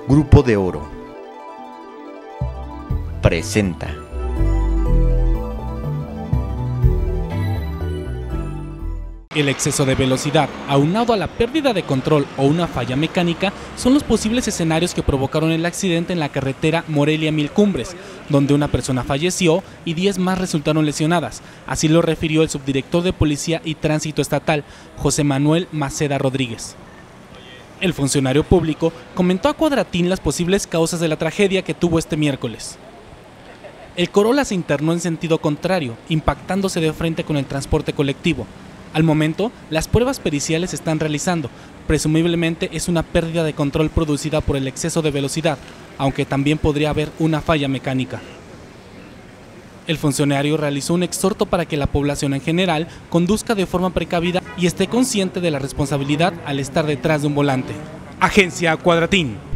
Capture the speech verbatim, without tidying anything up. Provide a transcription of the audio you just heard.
Grupo de Oro presenta. El exceso de velocidad, aunado a la pérdida de control o una falla mecánica, son los posibles escenarios que provocaron el accidente en la carretera Morelia-Mil Cumbres, donde una persona falleció y diez más resultaron lesionadas. Así lo refirió el subdirector de Policía y Tránsito Estatal, José Manuel Maceda Rodríguez. El funcionario público comentó a Cuadratín las posibles causas de la tragedia que tuvo este miércoles. El Corolla se internó en sentido contrario, impactándose de frente con el transporte colectivo. Al momento, las pruebas periciales se están realizando. Presumiblemente es una pérdida de control producida por el exceso de velocidad, aunque también podría haber una falla mecánica. El funcionario realizó un exhorto para que la población en general conduzca de forma precavida y esté consciente de la responsabilidad al estar detrás de un volante. Agencia Cuadratín.